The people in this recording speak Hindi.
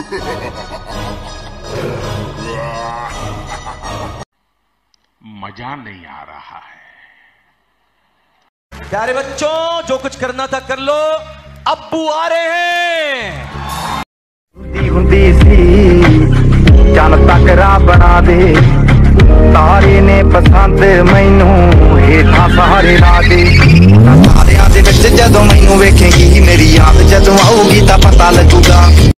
मजा नहीं आ रहा है। प्यारे बच्चों, जो कुछ करना था कर लो, अब्बू आ रहे हैं। हुंदी सी चल तकरा बना दे, तारे ने पसंद मैनू हेठा सहारे ला दे। तारियां दे विच जदों मैनू वेखेगी, मेरी याद जदों आऊगी तां पता लगूगा।